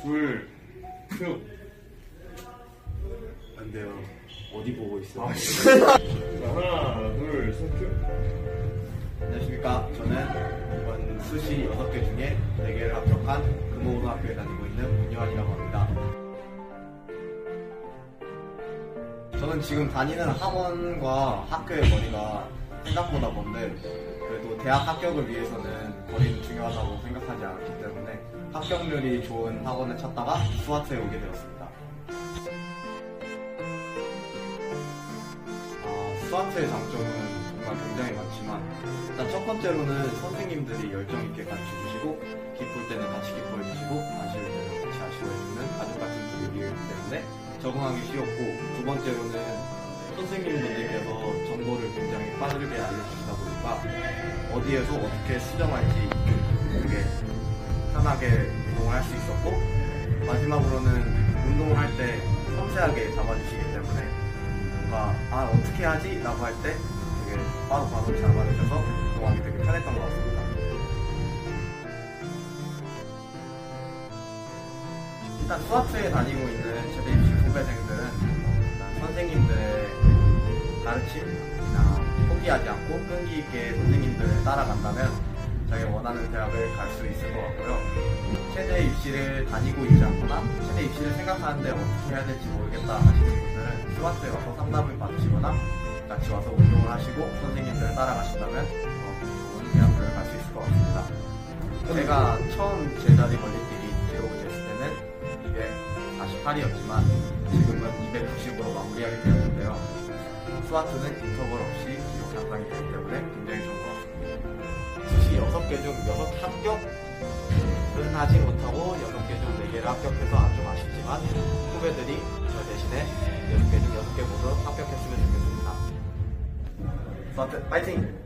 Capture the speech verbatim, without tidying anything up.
둘, 큐. 안 돼요. 어디 보고 있어? 아, 씨. 자, 하나, 둘, 셋, 큐. 안녕하십니까. 저는 이번 수시 여섯 개 중에 네 개를 합격한 금호고등학교에 다니고 있는 문요한이라고 합니다. 저는 지금 다니는 학원과 학교의 거리가 생각보다 먼데 그래도 대학 합격을 위해서는 거리는 중요하다고 생각하지 않기 때문에 합격률이 좋은 학원을 찾다가 스와트에 오게 되었습니다. 아, 스와트의 장점은 정말 굉장히 많지만 일단 첫 번째로는 선생님들이 열정 있게 가르쳐주시고 기쁠 때는 같이 기뻐해주시고 아쉬울 때는 같이 아쉬워해주는 가족 같은 분위기이기 때문에 적응하기 쉬웠고, 두 번째로는 선생님분들께서 정보를 굉장히 빠르게 알려주시다 보니까 어디에서 어떻게 수정할지 되게 편하게 운동을 할 수 있었고, 마지막으로는 운동을 할 때 섬세하게 잡아주시기 때문에 뭔가 아 어떻게 하지? 라고 할 때 되게 바로바로 잡아주셔서 운동하기 되게 편했던 것 같습니다. 일단 스와트에 다니고 있는 최대 입시 후배생들은 일단 선생님들의 가르침이나 포기하지 않고 끈기 있게 선생님들을 따라간다면 자기가 원하는 대학을 갈 수 있을 것 같고요. 최대 입시를 다니고 있지 않거나 최대 입시를 생각하는데 어떻게 해야 될지 모르겠다 하시는 분들은 스와트에 와서 상담을 받으시거나 같이 와서 운동을 하시고 선생님들을 따라가신다면 좋은 대학을 갈 수 있을 것 같습니다. 제가 처음 제자리 걸리뛰기 기록을 쟀을 때는 이백사십팔이었지만 지금은 이백구십으로 마무리하게 되었는데요. 스와트는 인터벌 없이 기록 향상이 되기 때문에 굉장히 좋은 것 같습니다. 수시 여섯 개 중 여섯 개 합격은 하지 못하고 여섯 개 중 네 개를 합격해서 아주 아쉽지만 후배들이 저 대신에 여섯 개 중 여섯 개 모두 합격했으면 좋겠습니다. 스와트 파이팅!